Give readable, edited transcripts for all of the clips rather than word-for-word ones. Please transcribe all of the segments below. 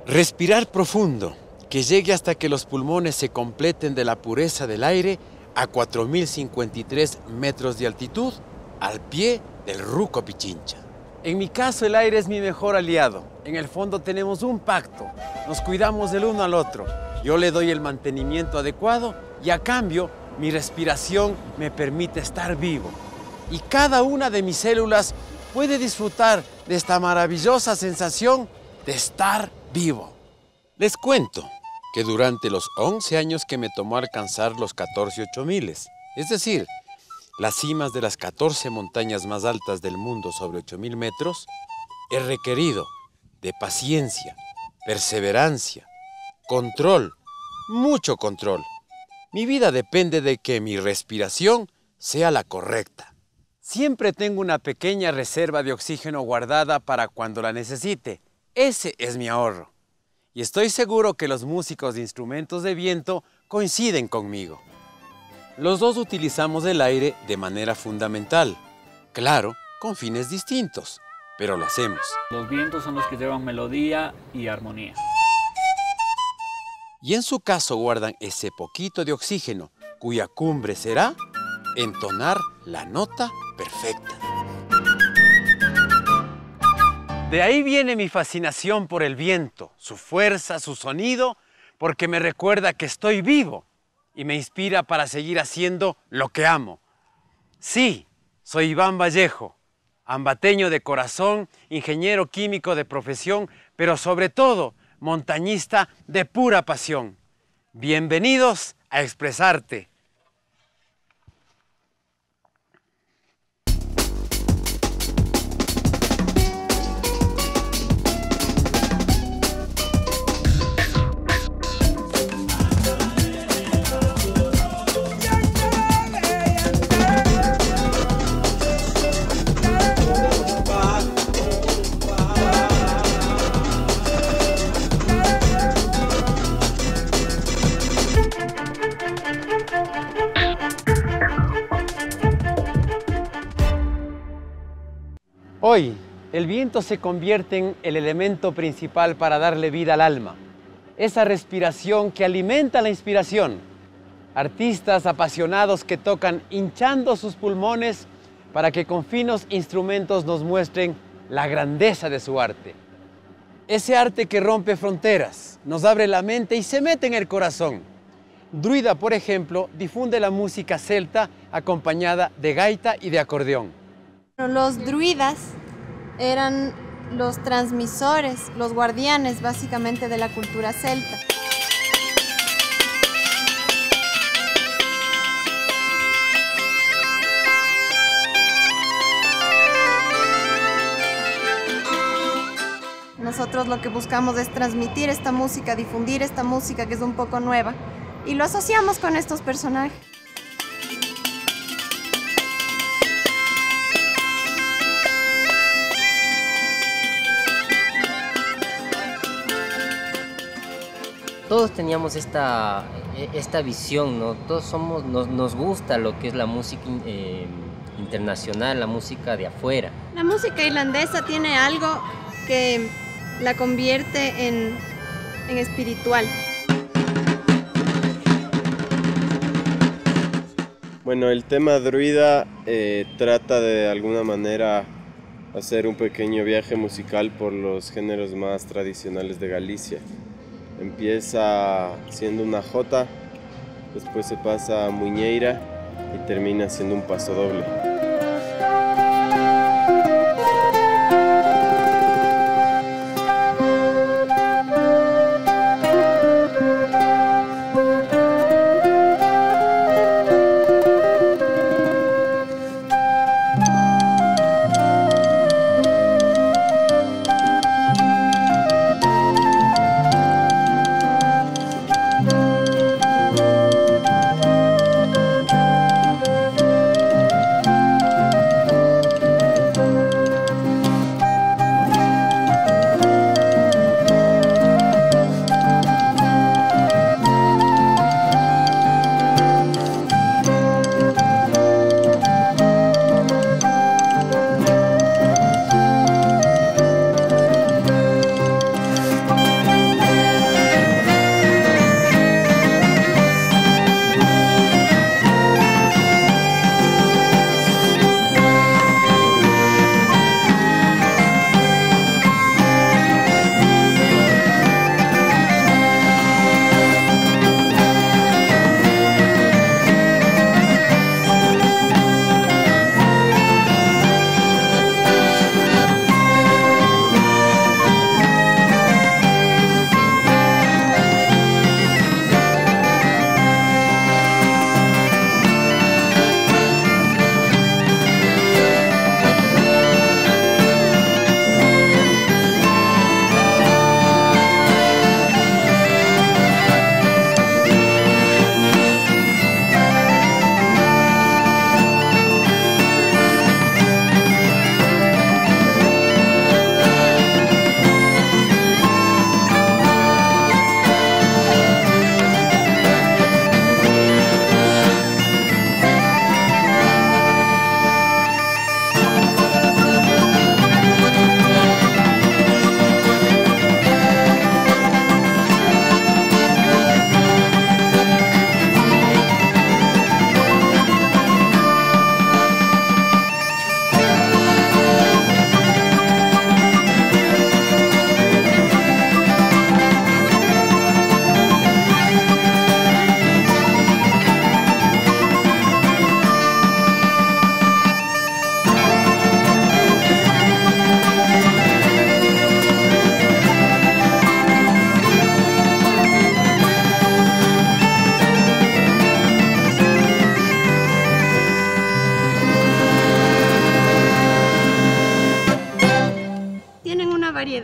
Respirar profundo, que llegue hasta que los pulmones se completen de la pureza del aire a 4053 metros de altitud, al pie del Ruco Pichincha. En mi caso, el aire es mi mejor aliado. En el fondo tenemos un pacto. Nos cuidamos del uno al otro. Yo le doy el mantenimiento adecuado y a cambio, mi respiración me permite estar vivo. Y cada una de mis células puede disfrutar de esta maravillosa sensación de estar vivo. Les cuento que durante los 11 años que me tomó alcanzar los 14 8000, es decir, las cimas de las 14 montañas más altas del mundo sobre 8000 metros, he requerido de paciencia, perseverancia, control, mucho control. Mi vida depende de que mi respiración sea la correcta. Siempre tengo una pequeña reserva de oxígeno guardada para cuando la necesite. Ese es mi ahorro. Y estoy seguro que los músicos de instrumentos de viento coinciden conmigo. Los dos utilizamos el aire de manera fundamental. Claro, con fines distintos, pero lo hacemos. Los vientos son los que llevan melodía y armonía. Y en su caso guardan ese poquito de oxígeno, cuya cumbre será entonar la nota perfecta. De ahí viene mi fascinación por el viento, su fuerza, su sonido, porque me recuerda que estoy vivo y me inspira para seguir haciendo lo que amo. Sí, soy Iván Vallejo, ambateño de corazón, ingeniero químico de profesión, pero sobre todo montañista de pura pasión. Bienvenidos a Expresarte. Hoy, el viento se convierte en el elemento principal para darle vida al alma. Esa respiración que alimenta la inspiración. Artistas apasionados que tocan hinchando sus pulmones para que con finos instrumentos nos muestren la grandeza de su arte. Ese arte que rompe fronteras, nos abre la mente y se mete en el corazón. Druida, por ejemplo, difunde la música celta acompañada de gaita y de acordeón. Los druidas eran los transmisores, los guardianes básicamente de la cultura celta. Nosotros lo que buscamos es transmitir esta música, difundir esta música que es un poco nueva y lo asociamos con estos personajes. Todos teníamos esta visión, ¿no? Todos nos gusta lo que es la música internacional, la música de afuera. La música irlandesa tiene algo que la convierte en espiritual. Bueno, el tema druida trata de alguna manera hacer un pequeño viaje musical por los géneros más tradicionales de Galicia. Empieza siendo una jota, después se pasa a muñeira y termina siendo un paso doble.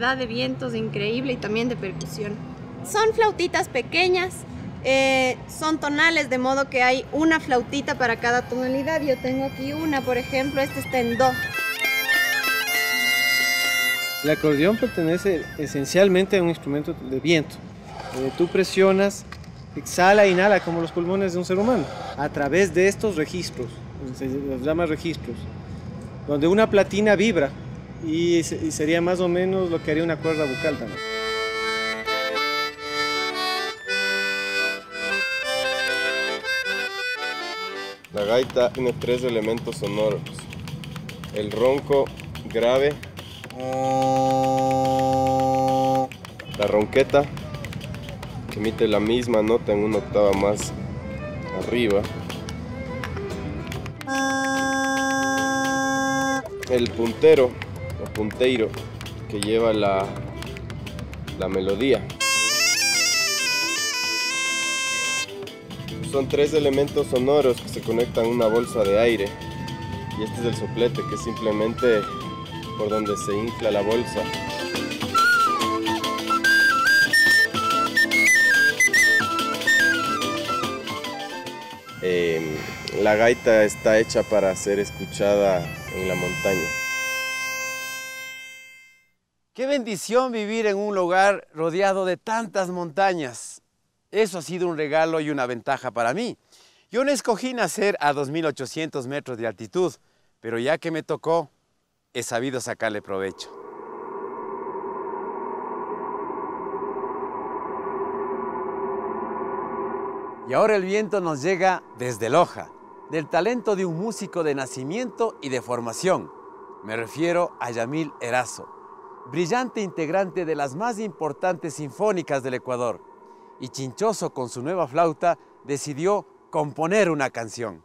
variedad de vientos increíble y también de percusión. Son flautitas pequeñas, son tonales, de modo que hay una flautita para cada tonalidad. Yo tengo aquí una, por ejemplo, esta está en do. El acordeón pertenece esencialmente a un instrumento de viento. Tú presionas, exhala e inhala como los pulmones de un ser humano a través de estos registros, se los llama registros, donde una platina vibra y sería más o menos lo que haría una cuerda vocal también. La gaita tiene 3 elementos sonoros: el ronco grave, la ronqueta, que emite la misma nota en una octava más arriba, el puntero o punteiro, que lleva la melodía. Son 3 elementos sonoros que se conectan a una bolsa de aire, y este es el soplete, que es simplemente por donde se infla la bolsa. La gaita está hecha para ser escuchada en la montaña. Qué bendición vivir en un lugar rodeado de tantas montañas. Eso ha sido un regalo y una ventaja para mí. Yo no escogí nacer a 2.800 metros de altitud, pero ya que me tocó, he sabido sacarle provecho. Y ahora el viento nos llega desde Loja, del talento de un músico de nacimiento y de formación. Me refiero a Yamil Erazo, brillante integrante de las más importantes sinfónicas del Ecuador. Y Chinchoso, con su nueva flauta, decidió componer una canción.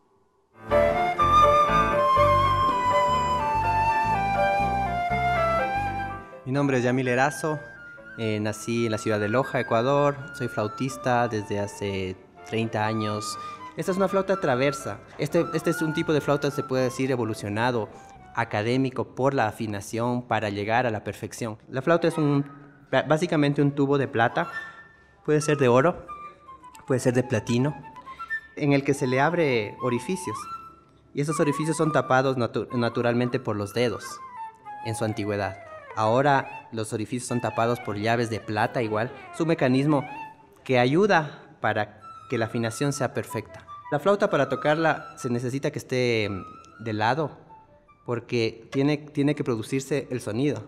Mi nombre es Yamil Erazo, nací en la ciudad de Loja, Ecuador. Soy flautista desde hace 30 años. Esta es una flauta traversa. Este es un tipo de flauta, se puede decir, evolucionado, académico, por la afinación para llegar a la perfección. La flauta es básicamente un tubo de plata, puede ser de oro, puede ser de platino, en el que se le abre orificios. Y esos orificios son tapados naturalmente por los dedos en su antigüedad. Ahora los orificios son tapados por llaves de plata igual. Es un mecanismo que ayuda para que la afinación sea perfecta. La flauta, para tocarla, se necesita que esté de lado, porque tiene que producirse el sonido.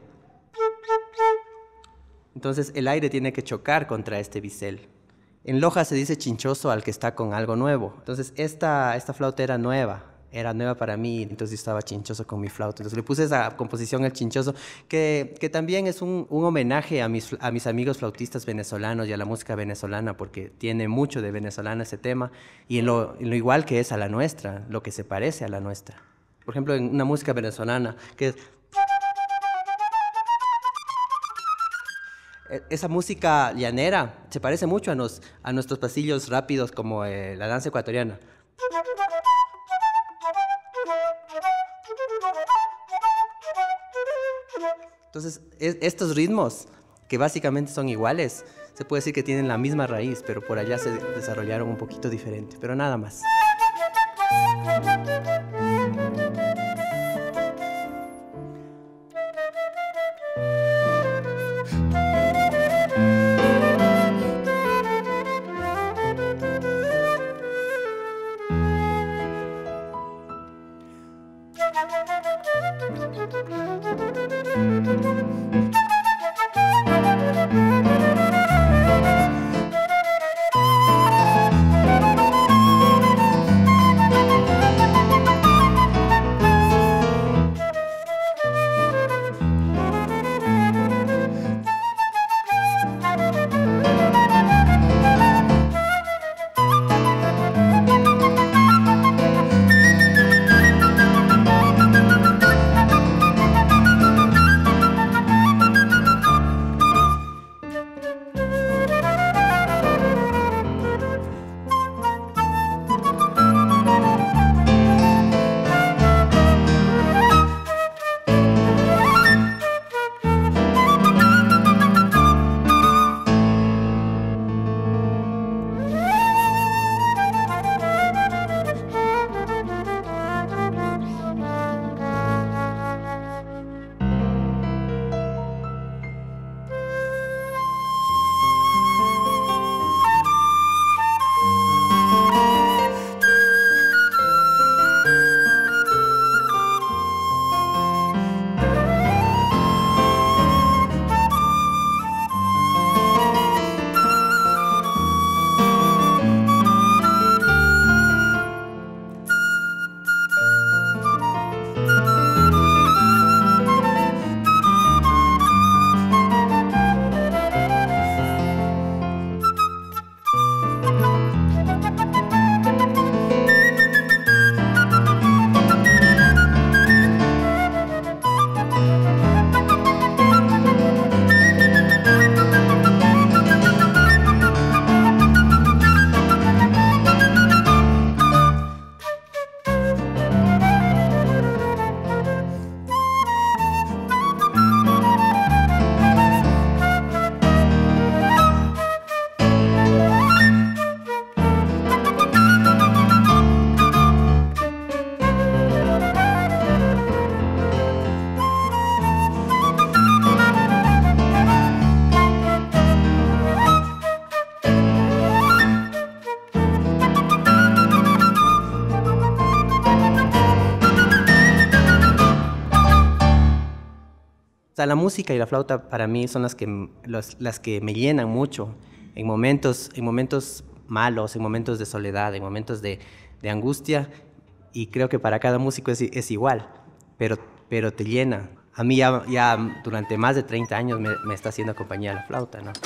Entonces el aire tiene que chocar contra este bisel. En Loja se dice chinchoso al que está con algo nuevo. Entonces esta flauta era nueva para mí, entonces yo estaba chinchoso con mi flauta. Entonces le puse esa composición, el chinchoso, que también es un homenaje a mis amigos flautistas venezolanos y a la música venezolana, porque tiene mucho de venezolana ese tema, y en lo igual que es a la nuestra, lo que se parece a la nuestra. Por ejemplo, en una música venezolana, que es... Esa música llanera se parece mucho a nuestros pasillos rápidos, como la danza ecuatoriana. Entonces, estos ritmos, que básicamente son iguales, se puede decir que tienen la misma raíz, pero por allá se desarrollaron un poquito diferente, pero nada más. sea, la música y la flauta para mí son las que me llenan mucho en momentos malos, en momentos de soledad, en momentos de angustia, y creo que para cada músico es igual, pero te llena. A mí ya durante más de 30 años me está haciendo compañía la flauta, ¿no?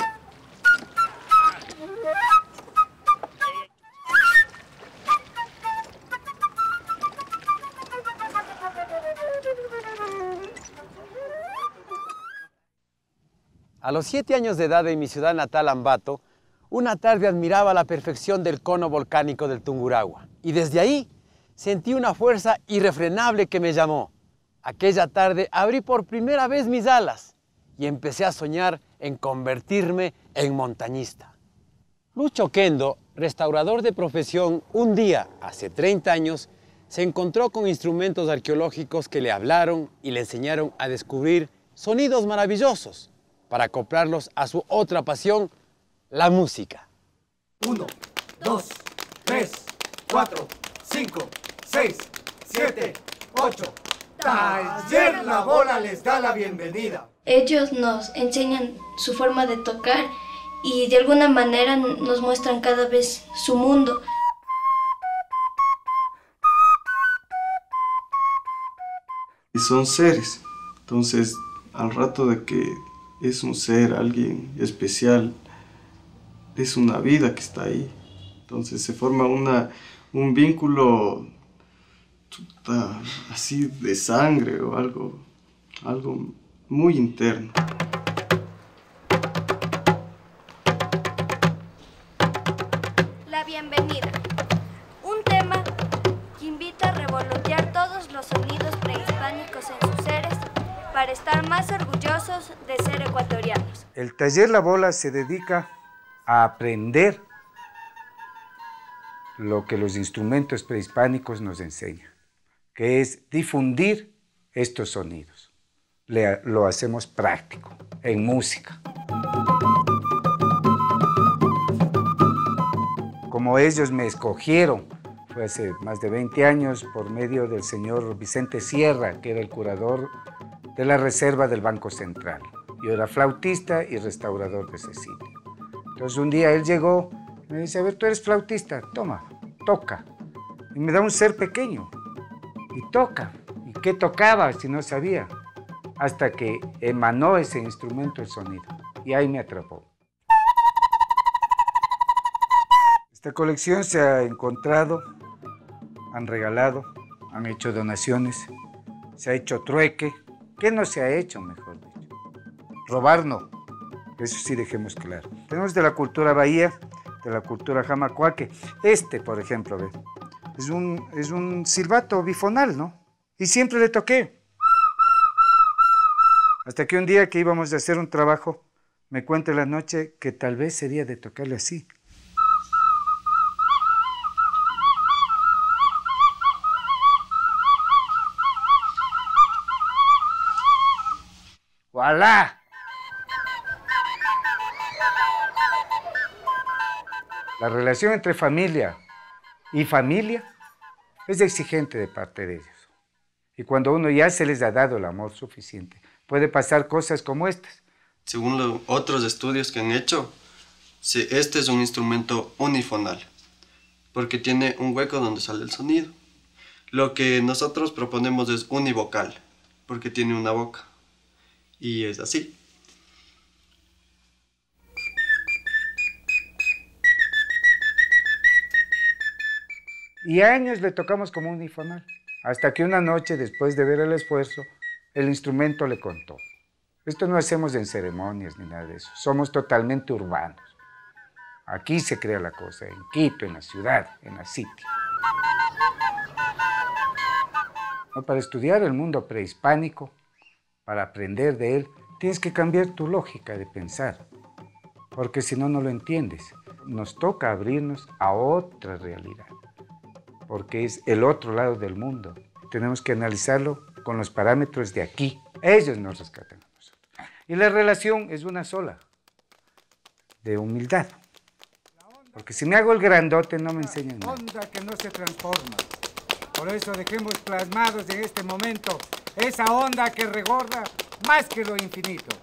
A los 7 años de edad en mi ciudad natal, Ambato, una tarde admiraba la perfección del cono volcánico del Tungurahua. Y desde ahí sentí una fuerza irrefrenable que me llamó. Aquella tarde abrí por primera vez mis alas y empecé a soñar en convertirme en montañista. Lucho Kendo, restaurador de profesión, un día, hace 30 años, se encontró con instrumentos arqueológicos que le hablaron y le enseñaron a descubrir sonidos maravillosos para acoplarlos a su otra pasión, la música. 1, 2, 3, 4, 5, 6, 7, 8. Taller La Bola les da la bienvenida. Ellos nos enseñan su forma de tocar y de alguna manera nos muestran cada vez su mundo. Y son seres, entonces al rato de que es un ser, alguien especial, es una vida que está ahí. Entonces se forma un vínculo así de sangre o algo muy interno. La bienvenida. Un tema que invita a revolotear todos los sonidos prehispánicos en sus seres para estar más orgullosos de ser ecuatorianos. El taller La Bola se dedica a aprender lo que los instrumentos prehispánicos nos enseñan, que es difundir estos sonidos. Lo hacemos práctico, en música. Como ellos me escogieron, fue hace más de 20 años, por medio del señor Vicente Sierra, que era el curador de la reserva del Banco Central. Yo era flautista y restaurador de ese sitio. Entonces un día él llegó y me dice, a ver, tú eres flautista, toma, toca. Y me da un ser pequeño y toca. ¿Y qué tocaba si no sabía? Hasta que emanó ese instrumento el sonido y ahí me atrapó. Esta colección se ha encontrado, han regalado, han hecho donaciones, se ha hecho trueque. ¿Qué no se ha hecho, mejor dicho? Robar no, eso sí dejemos claro. Tenemos de la cultura bahía, de la cultura jamacuaque. Por ejemplo, ¿ve? Es un silbato bifonal, ¿no? Y siempre le toqué. Hasta que un día que íbamos a hacer un trabajo, me cuenta en la noche que tal vez sería de tocarle así. ¡Voilá! La relación entre familia y familia es exigente de parte de ellos. Y cuando uno ya se les ha dado el amor suficiente, puede pasar cosas como estas. Según otros estudios que han hecho, este es un instrumento unifonal, porque tiene un hueco donde sale el sonido. Lo que nosotros proponemos es univocal, porque tiene una boca. Y es así. Y años le tocamos como unifonal, hasta que una noche, después de ver el esfuerzo, el instrumento le contó. Esto no hacemos en ceremonias ni nada de eso, somos totalmente urbanos. Aquí se crea la cosa, en Quito, en la ciudad, en la city. Para estudiar el mundo prehispánico, para aprender de él, tienes que cambiar tu lógica de pensar, porque si no, no lo entiendes. Nos toca abrirnos a otra realidad, porque es el otro lado del mundo. Tenemos que analizarlo con los parámetros de aquí. Ellos nos rescatan a nosotros. Y la relación es una sola, de humildad. Porque si me hago el grandote, no me enseñan nada. Onda que no se transforma. Por eso dejemos plasmados en este momento esa onda que regorda más que lo infinito.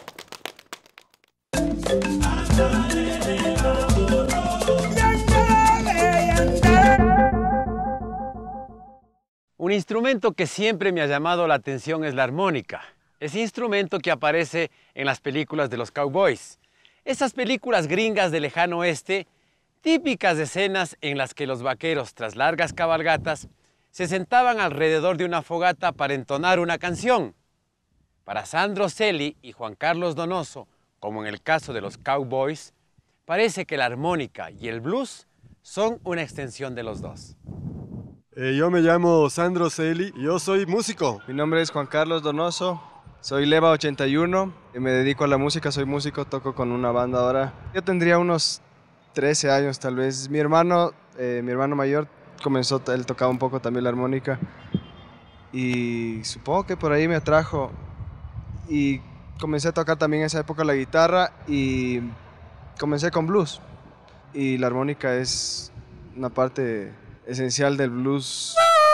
Un instrumento que siempre me ha llamado la atención es la armónica. Ese instrumento que aparece en las películas de los cowboys. Esas películas gringas del lejano oeste, típicas escenas en las que los vaqueros, tras largas cabalgatas, se sentaban alrededor de una fogata para entonar una canción. Para Sandro Celi y Juan Carlos Donoso, como en el caso de los cowboys, parece que la armónica y el blues son una extensión de los dos. Yo me llamo Sandro Celi y yo soy músico. Mi nombre es Juan Carlos Donoso, soy Leva 81, me dedico a la música, soy músico, toco con una banda ahora. Yo tendría unos 13 años tal vez. Mi hermano mayor comenzó, él tocaba un poco también la armónica y supongo que por ahí me atrajo y comencé a tocar también en esa época la guitarra y comencé con blues y la armónica es una parte esencial del blues.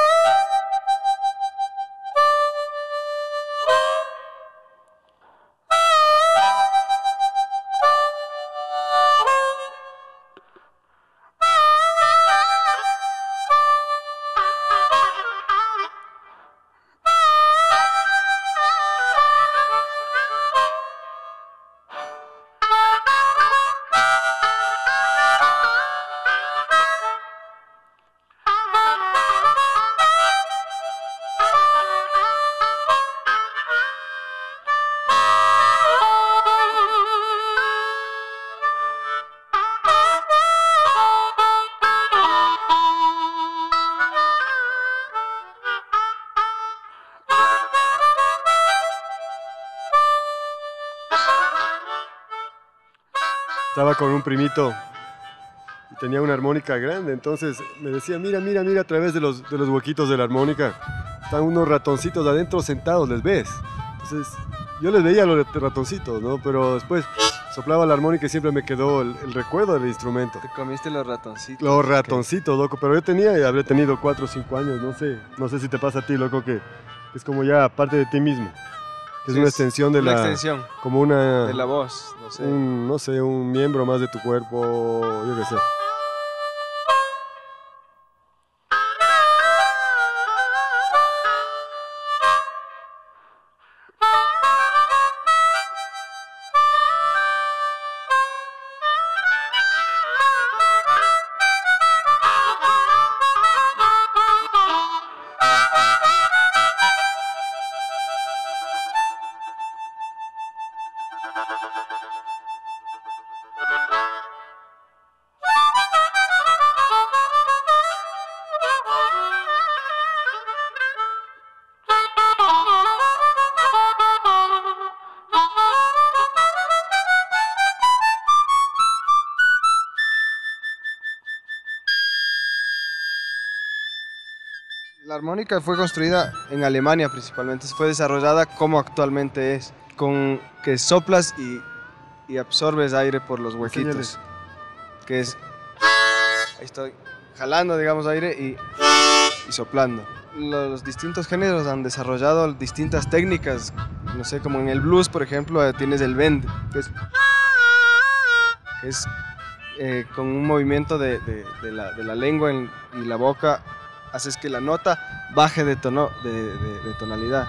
Estaba con un primito y tenía una armónica grande, entonces me decía, mira, mira, mira a través de los huequitos de la armónica, están unos ratoncitos adentro sentados, ¿les ves? Entonces yo les veía a los ratoncitos, ¿no? Pero después soplaba la armónica y siempre me quedó el recuerdo del instrumento. ¿Te comiste los ratoncitos? Los ratoncitos, loco, pero yo habré tenido 4 o 5 años, no sé si te pasa a ti, loco, que es como ya parte de ti mismo. Es una extensión de una la... extensión. Como una... De la voz, no sé. No sé, un miembro más de tu cuerpo, yo qué sé. La armónica fue construida en Alemania principalmente, fue desarrollada como actualmente es, con que soplas y absorbes aire por los huequitos, que es, ahí estoy jalando digamos aire y soplando. Los distintos géneros han desarrollado distintas técnicas, no sé, como en el blues por ejemplo tienes el bend, que es con un movimiento de la lengua y la boca, haces que la nota baje de tonalidad.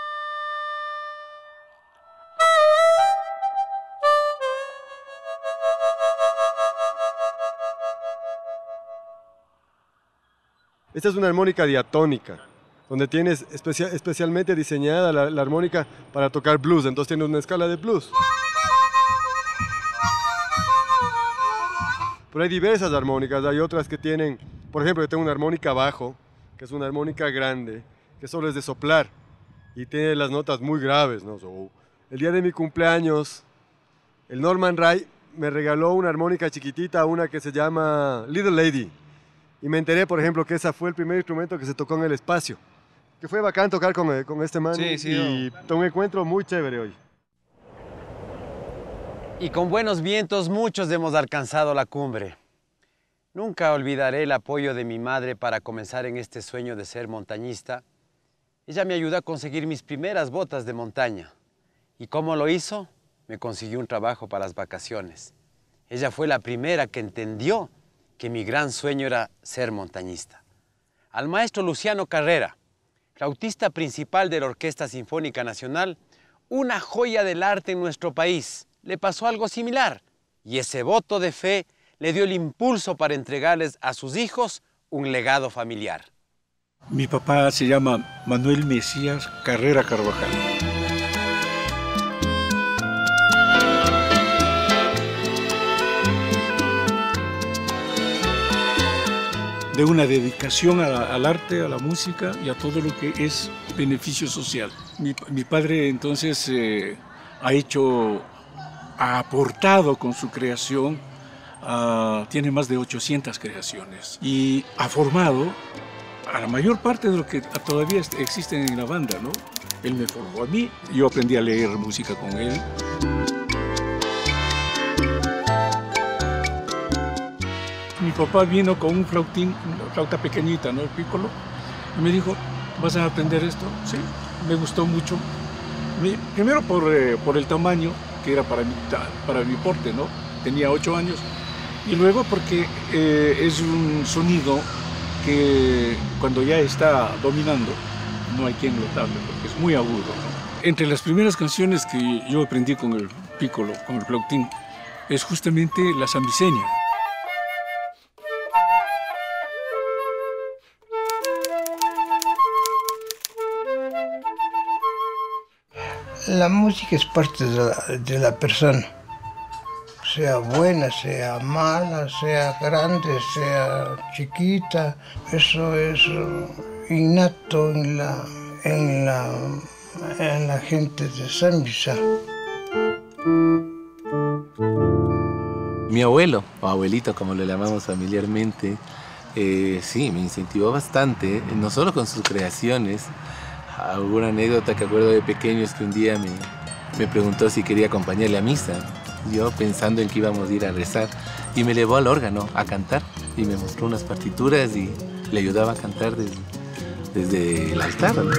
Esta es una armónica diatónica, donde tienes especialmente diseñada la armónica para tocar blues, entonces tienes una escala de blues. Pero hay diversas armónicas, hay otras que tienen, por ejemplo, yo tengo una armónica bajo, que es una armónica grande, que solo es de soplar y tiene las notas muy graves, ¿no? El día de mi cumpleaños, el Norman Ray me regaló una armónica chiquitita, una que se llama Little Lady. Y me enteré, por ejemplo, que ese fue el primer instrumento que se tocó en el espacio. Que fue bacán tocar con este man y un encuentro muy chévere hoy. Y con buenos vientos muchos hemos alcanzado la cumbre. Nunca olvidaré el apoyo de mi madre para comenzar en este sueño de ser montañista. Ella me ayudó a conseguir mis primeras botas de montaña. ¿Y cómo lo hizo? Me consiguió un trabajo para las vacaciones. Ella fue la primera que entendió que mi gran sueño era ser montañista. Al maestro Luciano Carrera, flautista principal de la Orquesta Sinfónica Nacional, una joya del arte en nuestro país, le pasó algo similar. Y ese voto de fe le dio el impulso para entregarles a sus hijos un legado familiar. Mi papá se llama Manuel Mesías Carrera Carvajal. De una dedicación al arte, a la música y a todo lo que es beneficio social. Mi padre entonces ha aportado con su creación, tiene más de 800 creaciones y ha formado a la mayor parte de lo que todavía existen en la banda, ¿no? Él me formó a mí, yo aprendí a leer música con él. Mi papá vino con un flautín, una flauta pequeñita, ¿no? El pícolo, y me dijo, ¿vas a aprender esto? Sí, me gustó mucho. Primero por el tamaño, que era para mi porte, ¿no? Tenía 8 años. Y luego porque es un sonido que cuando ya está dominando, no hay quien lo tape, porque es muy agudo, ¿no? Entre las primeras canciones que yo aprendí con el pícolo, con el flautín, es justamente la zambiseña. La música es parte de la persona, sea buena, sea mala, sea grande, sea chiquita. Eso es innato en la gente de Zambisa. Mi abuelo, o abuelito como le llamamos familiarmente, sí, me incentivó bastante, no solo con sus creaciones. Hubo una anécdota que acuerdo de pequeño, es que un día me preguntó si quería acompañarle a misa. Yo pensando en que íbamos a ir a rezar, y me llevó al órgano a cantar y me mostró unas partituras y le ayudaba a cantar desde el altar, ¿no?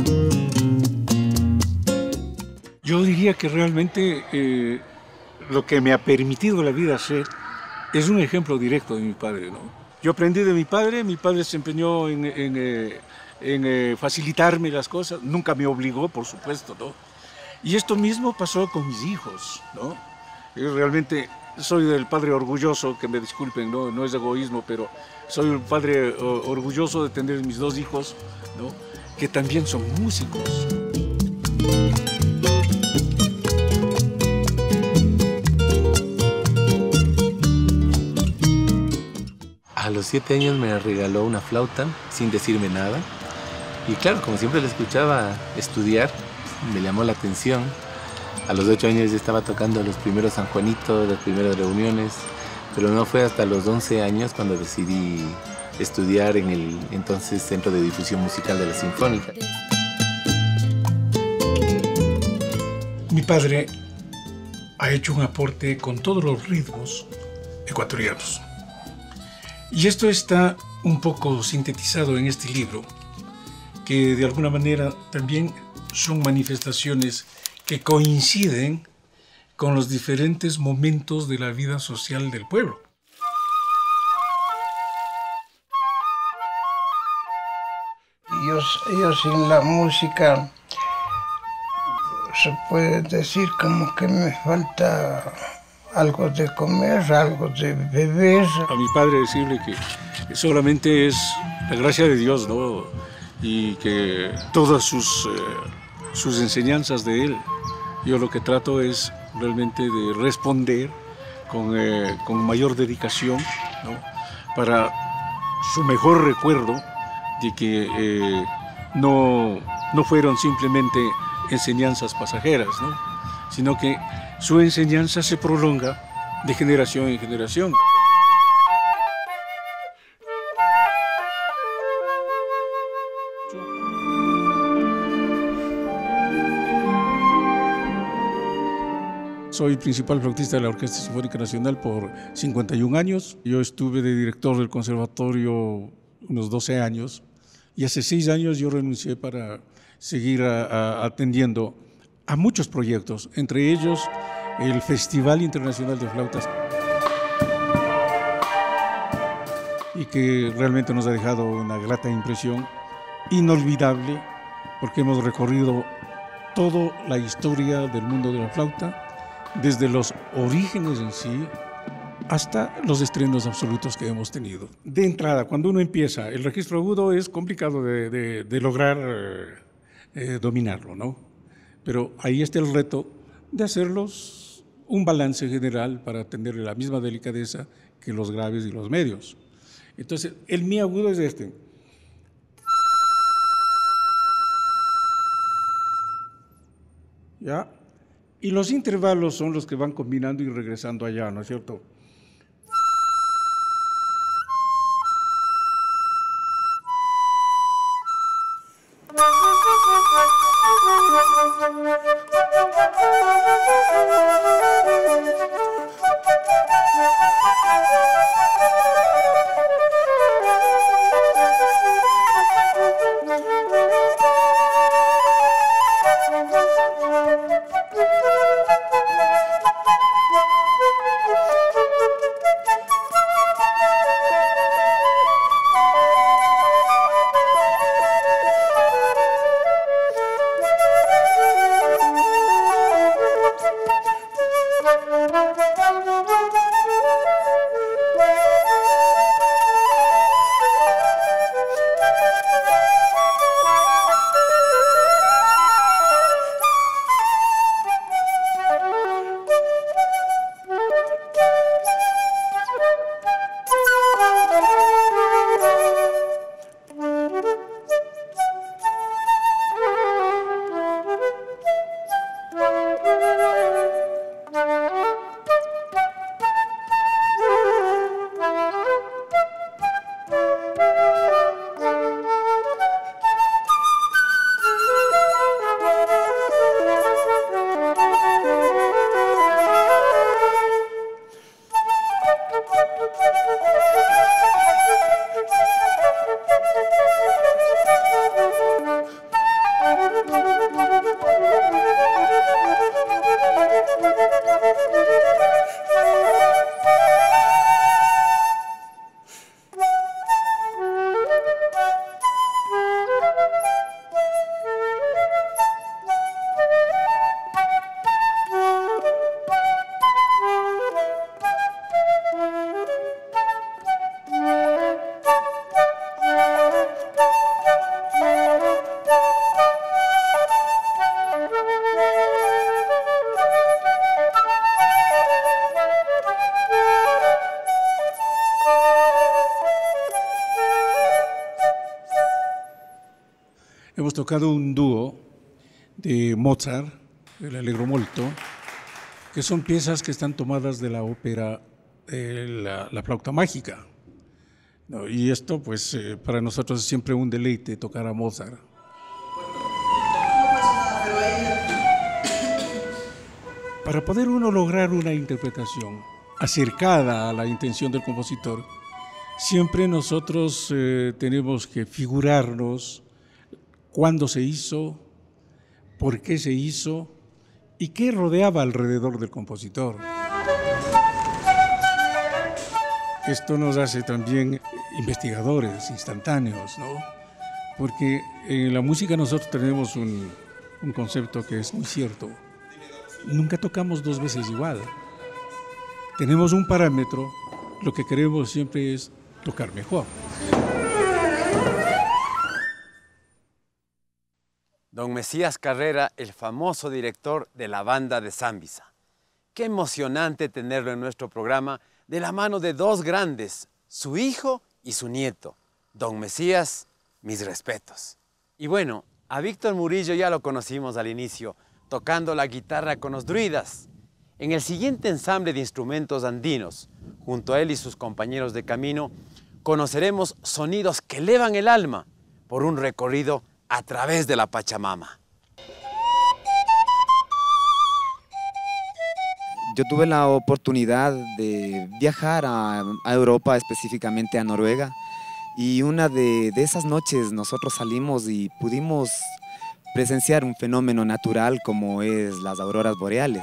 Yo diría que realmente lo que me ha permitido la vida hacer es un ejemplo directo de mi padre, ¿no? Yo aprendí de mi padre se empeñó en facilitarme las cosas, nunca me obligó, por supuesto, ¿no? Y esto mismo pasó con mis hijos, ¿no? Yo realmente soy del padre orgulloso, que me disculpen, no es egoísmo, pero soy un padre orgulloso de tener mis 2 hijos, ¿no? Que también son músicos. A los 7 años me regaló una flauta sin decirme nada. Y claro, como siempre le escuchaba estudiar, me llamó la atención. A los 8 años ya estaba tocando los primeros San Juanitos, las primeras reuniones, pero no fue hasta los 11 años cuando decidí estudiar en el entonces Centro de Difusión Musical de la Sinfónica. Mi padre ha hecho un aporte con todos los ritmos ecuatorianos. Y esto está un poco sintetizado en este libro, que de alguna manera también son manifestaciones que coinciden con los diferentes momentos de la vida social del pueblo. Yo sin la música se puede decir como que me falta algo de comer, algo de beber. A mi padre decirle que solamente es la gracia de Dios, ¿no? Y que todas sus enseñanzas de él, yo lo que trato es realmente de responder con mayor dedicación, ¿no? Para su mejor recuerdo de que no fueron simplemente enseñanzas pasajeras, ¿no? Sino que su enseñanza se prolonga de generación en generación. Soy principal flautista de la Orquesta Sinfónica Nacional por 51 años. Yo estuve de director del conservatorio unos 12 años Y hace 6 años yo renuncié para seguir atendiendo a muchos proyectos, entre ellos el Festival Internacional de Flautas, y que realmente nos ha dejado una grata impresión, inolvidable, porque hemos recorrido toda la historia del mundo de la flauta, desde los orígenes en sí hasta los estrenos absolutos que hemos tenido. De entrada, cuando uno empieza, el registro agudo es complicado de lograr dominarlo, ¿no? Pero ahí está el reto de hacerlos un balance general para tener la misma delicadeza que los graves y los medios. Entonces, el mi agudo es este. ¿Ya? Y los intervalos son los que van combinando y regresando allá, ¿no es cierto? Hemos tocado un dúo de Mozart, el Allegro Molto, que son piezas que están tomadas de la ópera La Flauta Mágica. ¿No? Y esto, pues, para nosotros es siempre un deleite tocar a Mozart. Para poder uno lograr una interpretación acercada a la intención del compositor, siempre nosotros tenemos que figurarnos cuándo se hizo, por qué se hizo y qué rodeaba alrededor del compositor. Esto nos hace también investigadores instantáneos, ¿no? Porque en la música nosotros tenemos un concepto que es muy cierto. Nunca tocamos 2 veces igual. Tenemos un parámetro, lo que queremos siempre es tocar mejor. Don Mesías Carrera, el famoso director de la banda de Zambisa. Qué emocionante tenerlo en nuestro programa de la mano de 2 grandes, su hijo y su nieto. Don Mesías, mis respetos. Y bueno, a Víctor Murillo ya lo conocimos al inicio, tocando la guitarra con los druidas. En el siguiente ensamble de instrumentos andinos, junto a él y sus compañeros de camino, conoceremos sonidos que elevan el alma por un recorrido a través de la Pachamama. Yo tuve la oportunidad de viajar a Europa, específicamente a Noruega, Y una de esas noches nosotros salimos y pudimos presenciar un fenómeno natural como es las auroras boreales.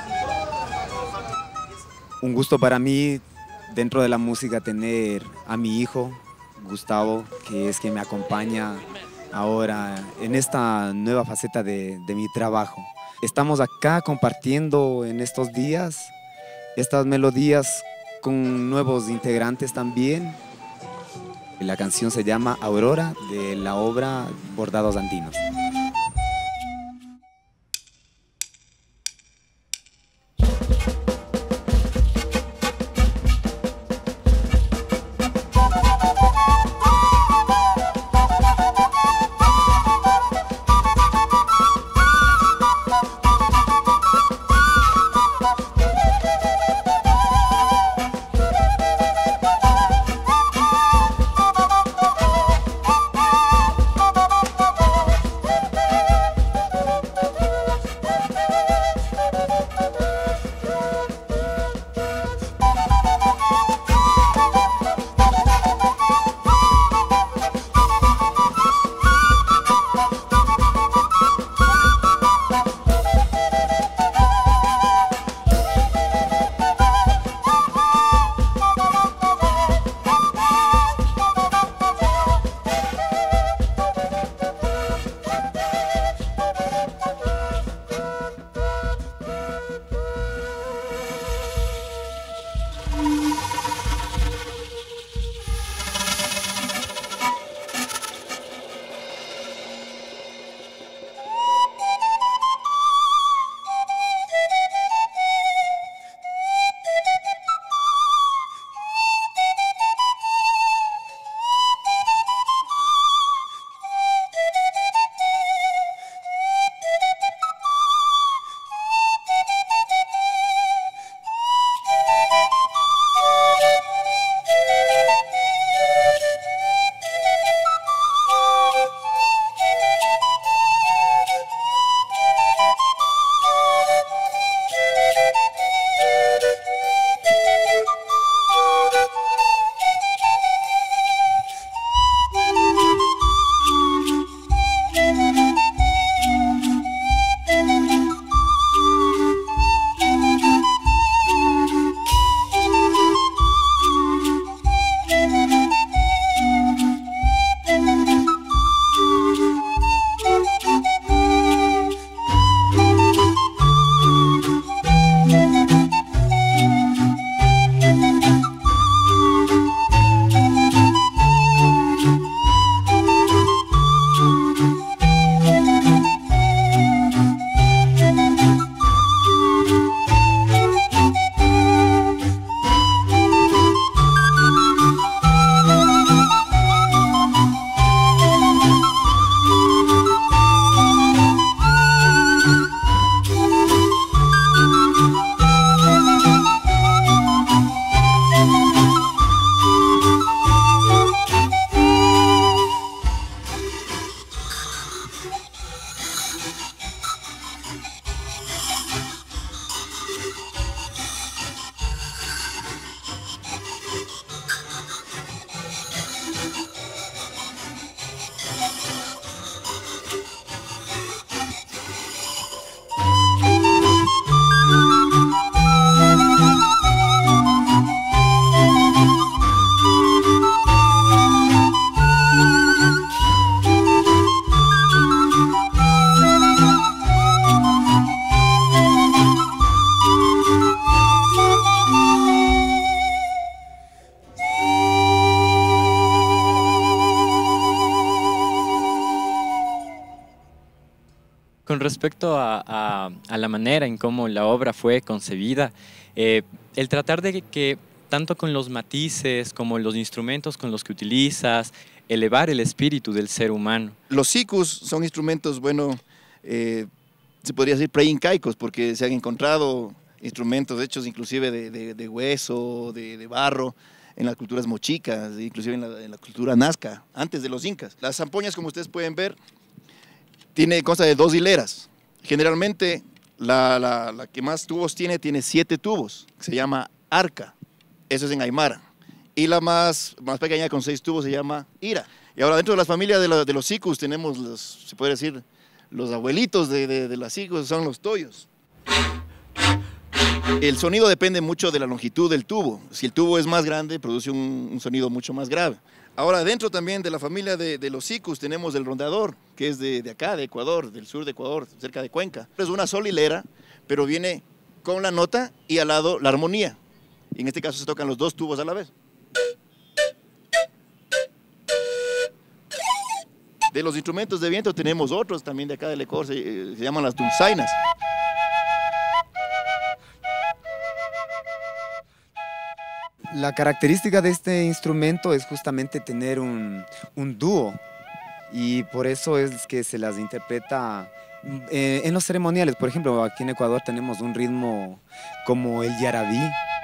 Un gusto para mí dentro de la música tener a mi hijo, Gustavo, que es quien me acompaña ahora en esta nueva faceta de mi trabajo. Estamos acá compartiendo en estos días estas melodías con nuevos integrantes también. La canción se llama Aurora, de la obra Bordados Andinos. Con respecto a la manera en cómo la obra fue concebida, el tratar de que tanto con los matices como los instrumentos con los que utilizas, elevar el espíritu del ser humano. Los sikus son instrumentos, bueno, se podría decir preincaicos, porque se han encontrado instrumentos hechos inclusive de hueso, de barro, en las culturas mochicas, inclusive en la cultura nazca, antes de los incas. Las zampoñas, como ustedes pueden ver, consta de 2 hileras. Generalmente la que más tubos tiene 7 tubos, que se llama arca. Eso es en aymara. y la más pequeña con 6 tubos se llama ira. Y ahora dentro de la familia de los sicus tenemos, se puede decir, los abuelitos de las sicus son los toyos. El sonido depende mucho de la longitud del tubo. Si el tubo es más grande, produce un sonido mucho más grave. Ahora, dentro también de la familia de los sicus tenemos el rondeador, que es de acá, de Ecuador, del sur de Ecuador, cerca de Cuenca. Es una sola hilera, pero viene con la nota y al lado la armonía. Y en este caso se tocan los 2 tubos a la vez. De los instrumentos de viento tenemos otros también de acá del Ecuador, se llaman las dulzainas. La característica de este instrumento es justamente tener un dúo, y por eso es que se las interpreta en los ceremoniales. Por ejemplo, aquí en Ecuador tenemos un ritmo como el yarabí.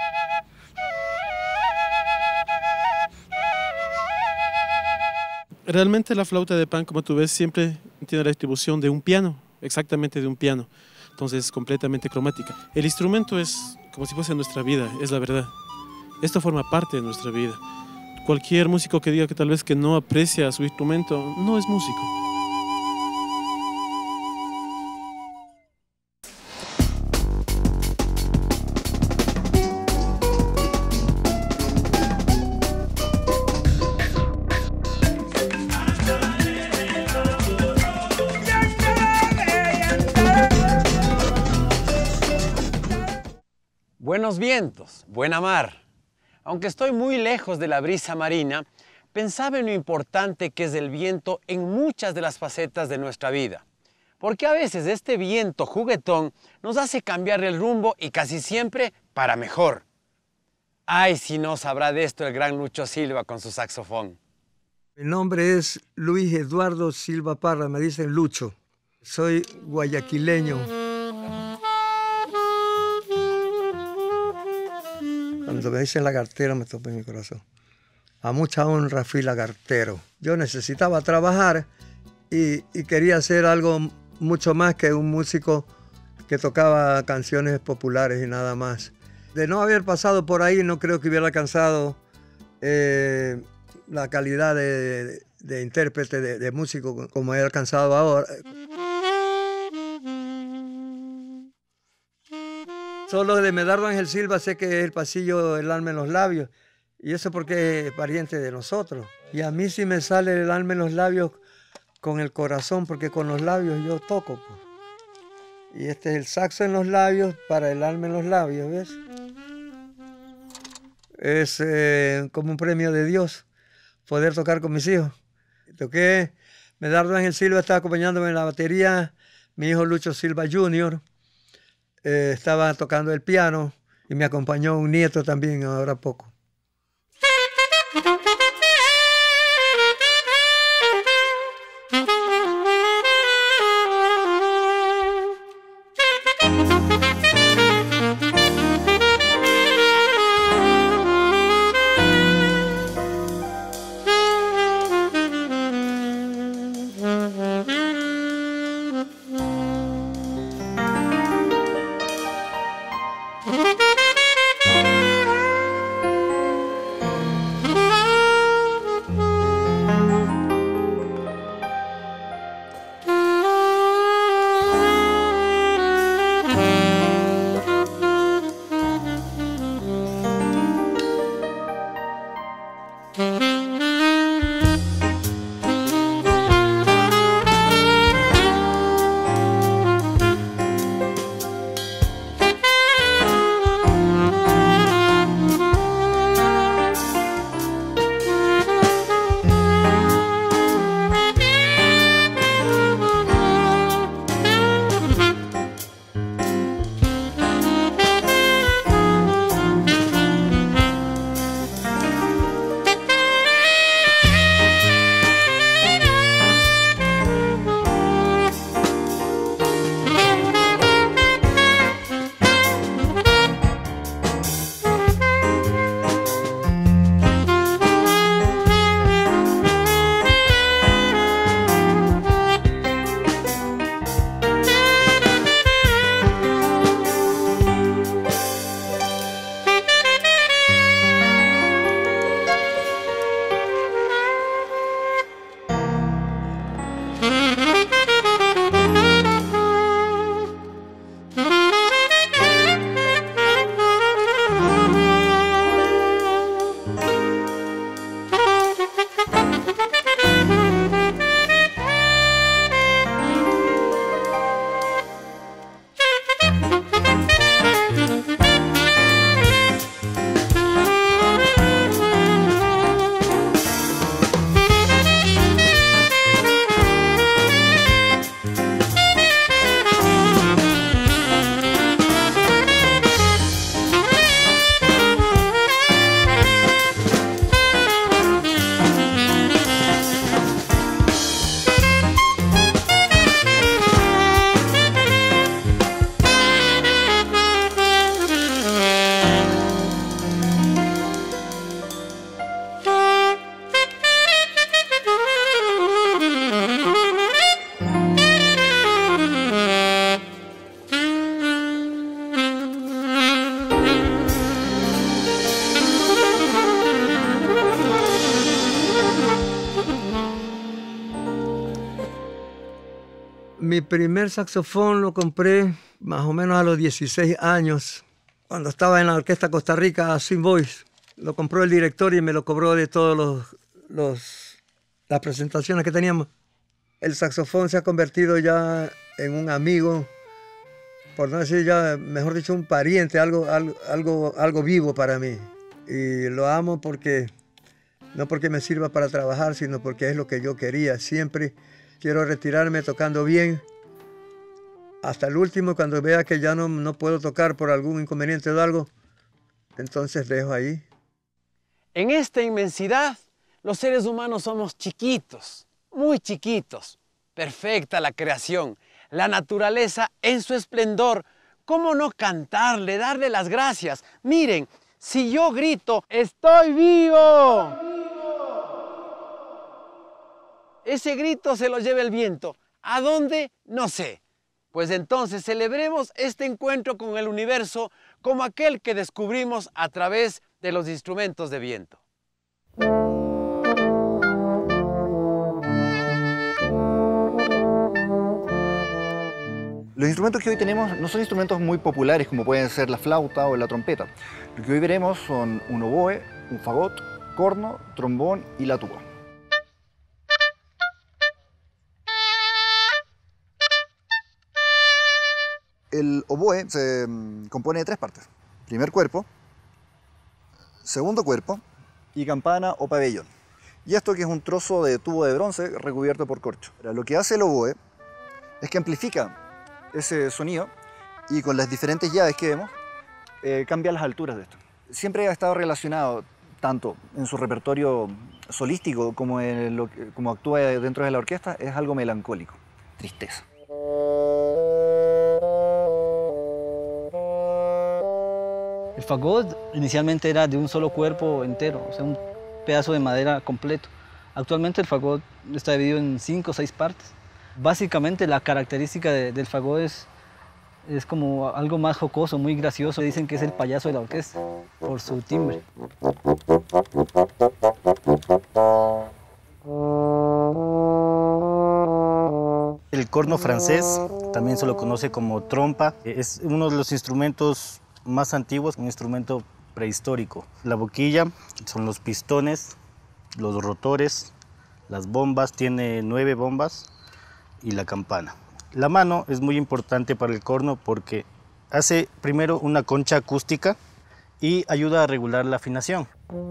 Realmente la flauta de pan, como tú ves, siempre tiene la distribución de un piano, exactamente de un piano. Entonces es completamente cromática. El instrumento es como si fuese nuestra vida, es la verdad. Esto forma parte de nuestra vida. Cualquier músico que diga que tal vez que no aprecia su instrumento, no es músico. Buenos vientos, buena mar. Aunque estoy muy lejos de la brisa marina, pensaba en lo importante que es el viento en muchas de las facetas de nuestra vida. Porque a veces este viento juguetón nos hace cambiar el rumbo y casi siempre para mejor. Ay, si no sabrá de esto el gran Lucho Silva con su saxofón. Mi nombre es Luis Eduardo Silva Parra, me dicen Lucho. Soy guayaquileño. Cuando me dicen lagartero me topa en mi corazón. A mucha honra fui lagartero. Yo necesitaba trabajar y quería hacer algo mucho más que un músico que tocaba canciones populares y nada más. De no haber pasado por ahí, no creo que hubiera alcanzado la calidad de intérprete, de músico como he alcanzado ahora. Solo de Medardo Ángel Silva sé que es el pasillo El alma en los labios, y eso porque es pariente de nosotros. Y a mí sí me sale el alma en los labios con el corazón, porque con los labios yo toco, pues. Y este es el saxo en los labios para el alma en los labios, ¿ves? Es como un premio de Dios poder tocar con mis hijos. Toqué, Medardo Ángel Silva estaba acompañándome en la batería, mi hijo Lucho Silva Jr., estaba tocando el piano y me acompañó un nieto también ahora poco. Mi primer saxofón lo compré más o menos a los 16 años, cuando estaba en la orquesta Costa Rica Swing Voice. Lo compró el director y me lo cobró de todas las presentaciones que teníamos. El saxofón se ha convertido ya en un amigo, por no decir ya, mejor dicho, un pariente, algo vivo para mí. Y lo amo porque, no porque me sirva para trabajar, sino porque es lo que yo quería. Siempre quiero retirarme tocando bien. Hasta el último, cuando vea que ya no puedo tocar por algún inconveniente o algo, entonces dejo ahí. En esta inmensidad, los seres humanos somos chiquitos, muy chiquitos. Perfecta la creación, la naturaleza en su esplendor. ¿Cómo no cantarle, darle las gracias? Miren, si yo grito, ¡estoy vivo!, ese grito se lo lleva el viento. ¿A dónde? No sé. Pues entonces celebremos este encuentro con el universo como aquel que descubrimos a través de los instrumentos de viento. Los instrumentos que hoy tenemos no son instrumentos muy populares como pueden ser la flauta o la trompeta. Lo que hoy veremos son un oboe, un fagot, corno, trombón y la tuba. El oboe se compone de 3 partes. Primer cuerpo, segundo cuerpo y campana o pabellón. Y esto que es un trozo de tubo de bronce recubierto por corcho. Lo que hace el oboe es que amplifica ese sonido y con las diferentes llaves que vemos cambia las alturas de esto. Siempre ha estado relacionado tanto en su repertorio solístico como como actúa dentro de la orquesta, es algo melancólico, tristeza. El fagot inicialmente era de un solo cuerpo entero, o sea, un pedazo de madera completo. Actualmente el fagot está dividido en 5 o 6 partes. Básicamente la característica del fagot es como algo más jocoso, muy gracioso. Dicen que es el payaso de la orquesta por su timbre. El corno francés, también se lo conoce como trompa, es uno de los instrumentos más antiguos, un instrumento prehistórico. La boquilla son los pistones, los rotores, las bombas, tiene 9 bombas y la campana. La mano es muy importante para el corno porque hace primero una concha acústica y ayuda a regular la afinación.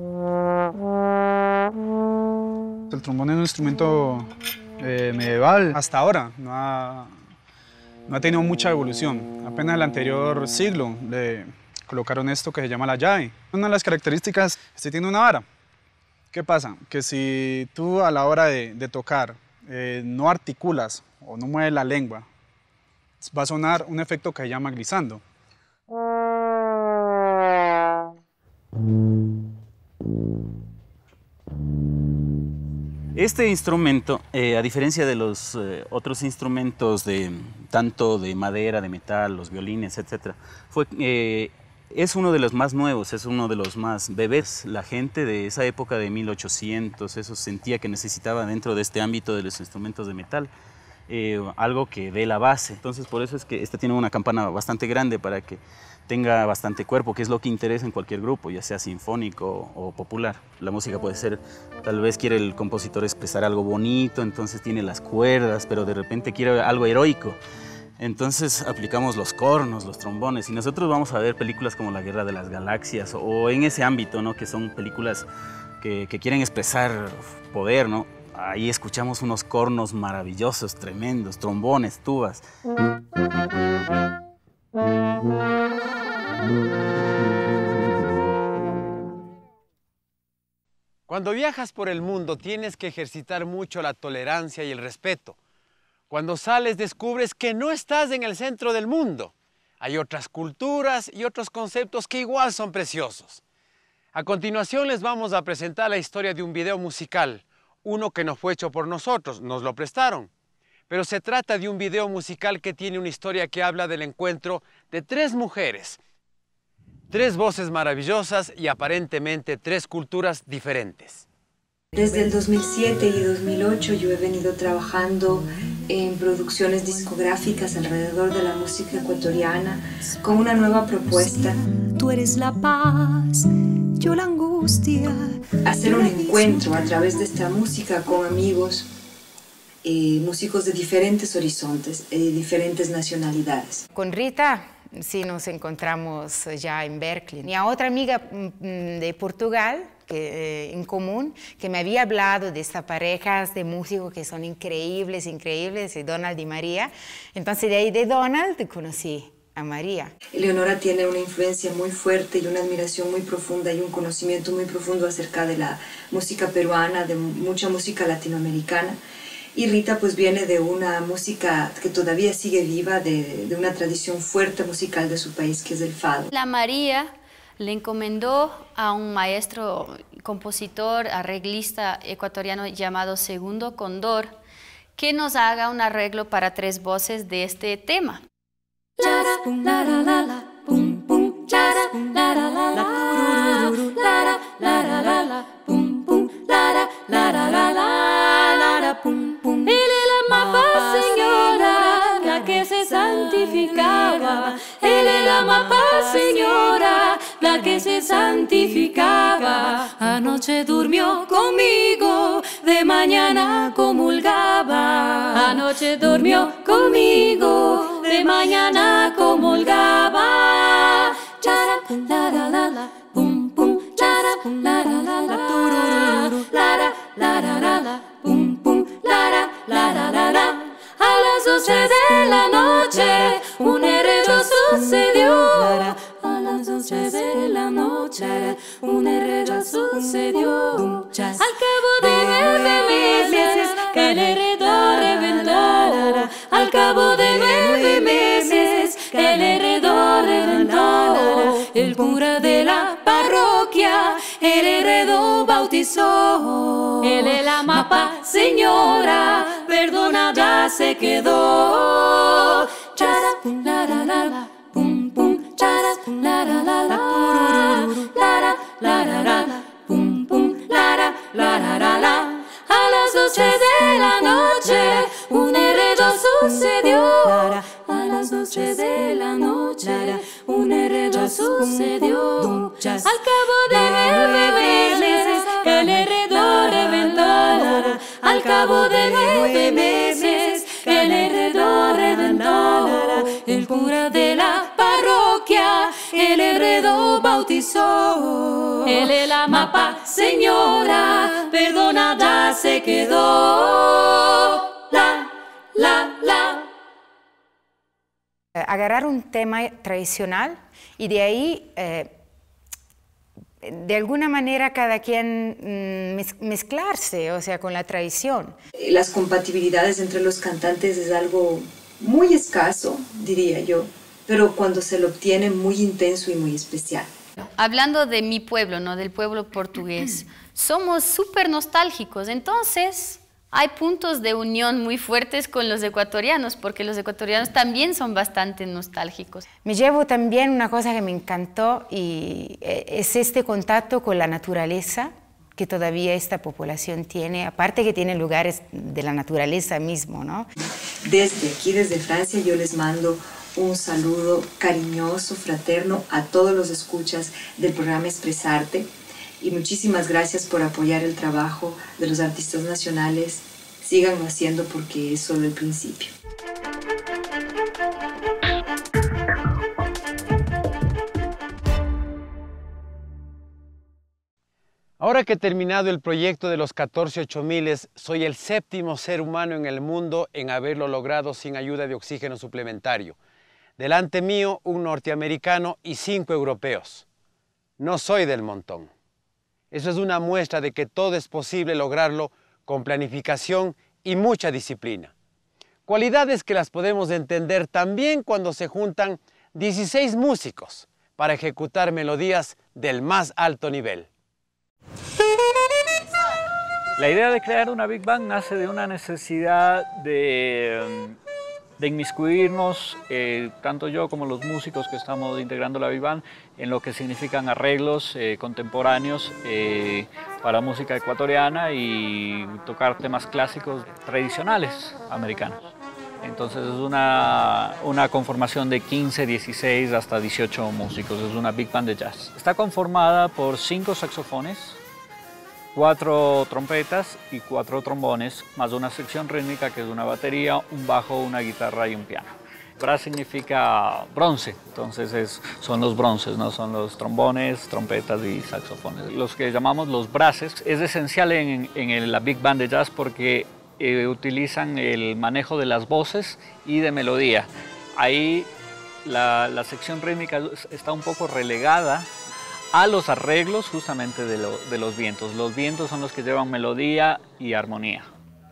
El trombón es un instrumento medieval. Hasta ahora no ha tenido mucha evolución. Apenas el anterior siglo le colocaron esto que se llama la llave. Una de las características es que tiene una vara. ¿Qué pasa? Que si tú a la hora de tocar no articulas o no mueves la lengua, va a sonar un efecto que se llama glissando. Este instrumento, a diferencia de los otros instrumentos tanto de madera, de metal, los violines, etc., es uno de los más nuevos, es uno de los más bebés. La gente de esa época de 1800, eso sentía que necesitaba dentro de este ámbito de los instrumentos de metal algo que dé la base. Entonces por eso es que este tiene una campana bastante grande para que tenga bastante cuerpo, que es lo que interesa en cualquier grupo, ya sea sinfónico o popular. La música puede ser, tal vez quiere el compositor expresar algo bonito, entonces tiene las cuerdas, pero de repente quiere algo heroico. Entonces aplicamos los cornos, los trombones, y nosotros vamos a ver películas como La Guerra de las Galaxias o en ese ámbito, ¿no?, que son películas que quieren expresar poder, ¿no? Ahí escuchamos unos cornos maravillosos, tremendos, trombones, tubas. Cuando viajas por el mundo tienes que ejercitar mucho la tolerancia y el respeto. Cuando sales descubres que no estás en el centro del mundo. Hay otras culturas y otros conceptos que igual son preciosos. A continuación les vamos a presentar la historia de un video musical, uno que no fue hecho por nosotros, nos lo prestaron. Pero se trata de un video musical que tiene una historia que habla del encuentro de 3 mujeres, 3 voces maravillosas y aparentemente 3 culturas diferentes. Desde el 2007 y 2008 yo he venido trabajando en producciones discográficas alrededor de la música ecuatoriana con una nueva propuesta. Tú eres la paz, yo la angustia. Hacer un encuentro a través de esta música con amigos, músicos de diferentes horizontes, diferentes nacionalidades. Con Rita sí nos encontramos ya en Berkeley. Mi otra amiga de Portugal, en común, que me había hablado de estas parejas de músicos que son increíbles, Donald y María. Entonces de ahí de Donald conocí a María. Eleonora tiene una influencia muy fuerte y una admiración muy profunda y un conocimiento muy profundo acerca de la música peruana, de mucha música latinoamericana. Y Rita pues viene de una música que todavía sigue viva, de una tradición fuerte musical de su país, que es el fado. La María le encomendó a un maestro, compositor, arreglista ecuatoriano llamado Segundo Condor, que nos haga un arreglo para 3 voces de este tema. Él es la mapa, señora, la que se santificaba. Él es la mapa, señora, la que se santificaba. Anoche durmió conmigo, de mañana comulgaba. Anoche durmió conmigo, de mañana comulgaba. Chara, la la la la, pum pum, chara, la la la la, turururu, la la la la la, pum pum, la la la la la. A las 12 de la noche un heredero sucedió. A las 12 de la noche un heredero sucedió. Al cabo de 9 meses que el heredero reventó. Al cabo de 9 meses que el heredero reventó. El cura de la parroquia el heredero bautizó. Él es la mapa, señora, perdona, ya se quedó. Chara, la la la la, pum pum, chara, la la la la, la la la la, pum pum, la la la la. A las 12 de la noche un heredero sucedió. A las 12 de la noche un heredero sucedió. Al cabo de 9 meses que el heredero reventó. Al cabo de 9 meses que el heredero reventó. El cura de la parroquia el heredero bautizó. Él es la mapa, señora, perdonada se quedó. La, la, la. Agarrar un tema tradicional y de ahí, de alguna manera, cada quien mezclarse, o sea, con la tradición. Las compatibilidades entre los cantantes es algo muy escaso, diría yo, pero cuando se lo obtiene, muy intenso y muy especial. Hablando de mi pueblo, ¿no? Del pueblo portugués, somos súper nostálgicos, entonces hay puntos de unión muy fuertes con los ecuatorianos, porque los ecuatorianos también son bastante nostálgicos. Me llevo también una cosa que me encantó y es este contacto con la naturaleza que todavía esta población tiene, aparte que tiene lugares de la naturaleza mismo, ¿no? Desde aquí, desde Francia, yo les mando un saludo cariñoso, fraterno a todos los escuchas del programa Expresarte y muchísimas gracias por apoyar el trabajo de los artistas nacionales. Síganlo haciendo porque es solo el principio. Ahora que he terminado el proyecto de los 14 8000, soy el 7º ser humano en el mundo en haberlo logrado sin ayuda de oxígeno suplementario. Delante mío, un norteamericano y 5 europeos. No soy del montón. Eso es una muestra de que todo es posible lograrlo con planificación y mucha disciplina. Cualidades que las podemos entender también cuando se juntan 16 músicos para ejecutar melodías del más alto nivel. La idea de crear una Big Band nace de una necesidad de de inmiscuirnos, tanto yo como los músicos que estamos integrando la Big Band, en lo que significan arreglos contemporáneos para música ecuatoriana y tocar temas clásicos tradicionales americanos. Entonces es una conformación de 15, 16 hasta 18 músicos, es una Big Band de jazz. Está conformada por 5 saxofones, 4 trompetas y 4 trombones, más una sección rítmica que es una batería, un bajo, una guitarra y un piano. Brass significa bronce, entonces son los bronces, ¿no? Son los trombones, trompetas y saxofones. Los que llamamos los brasses es esencial en la Big Band de jazz porque utilizan el manejo de las voces y de melodía. Ahí la sección rítmica está un poco relegada a los arreglos justamente de los vientos. Los vientos son los que llevan melodía y armonía.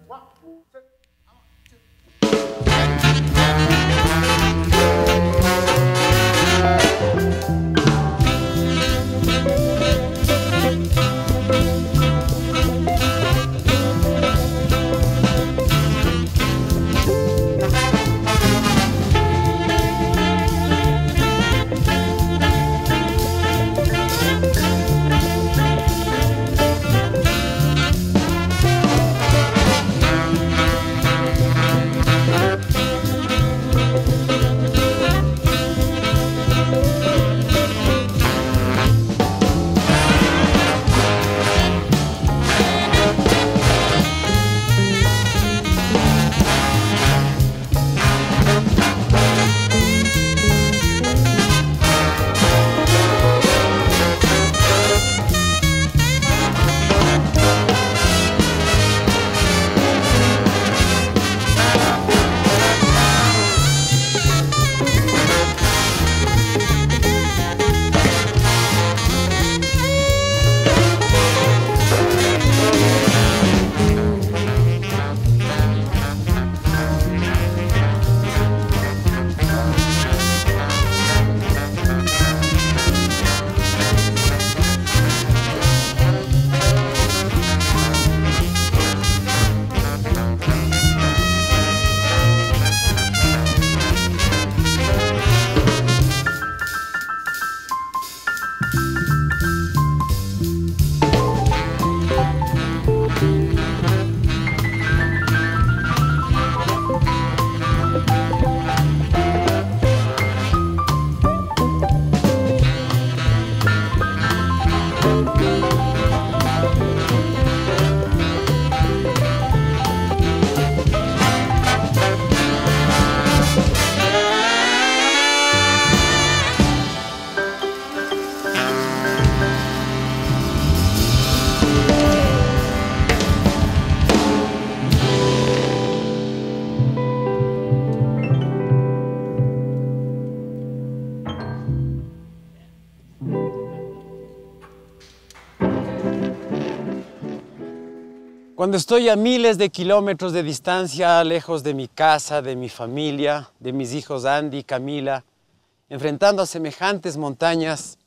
Cuando estoy a miles de kilómetros de distancia, lejos de mi casa, de mi familia, de mis hijos Andy y Camila, enfrentando a semejantes montañas,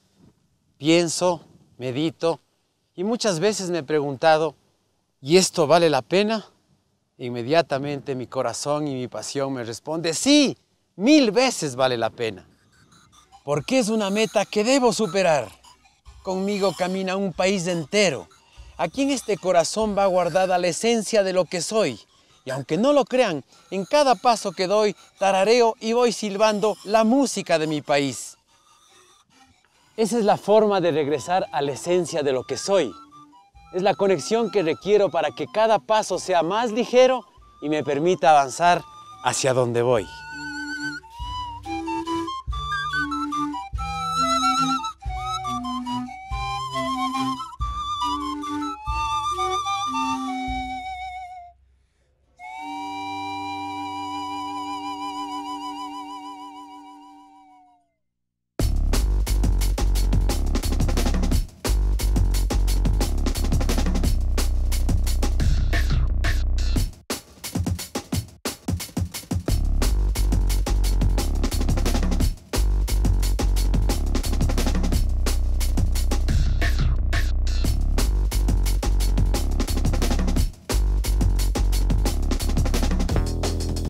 pienso, medito y muchas veces me he preguntado, ¿y esto vale la pena? E inmediatamente mi corazón y mi pasión me responde, sí, 1000 veces vale la pena. Porque es una meta que debo superar. Conmigo camina un país entero. Aquí en este corazón va guardada la esencia de lo que soy. Y aunque no lo crean, en cada paso que doy, tarareo y voy silbando la música de mi país. Esa es la forma de regresar a la esencia de lo que soy. Es la conexión que requiero para que cada paso sea más ligero y me permita avanzar hacia donde voy.